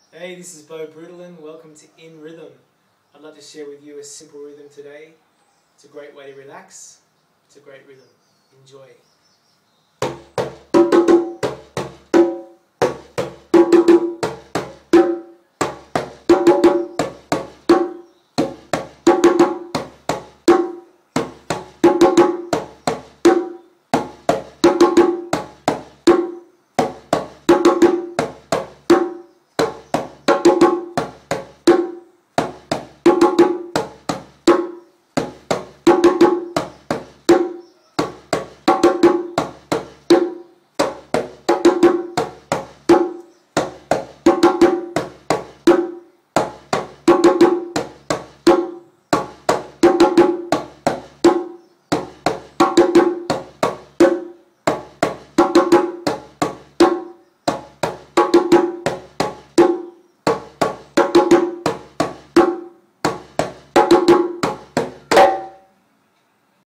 Hey, this is Bo Brutalin. Welcome to InRhythm. I'd like to share with you a simple rhythm today. It's a great way to relax. It's a great rhythm. Enjoy.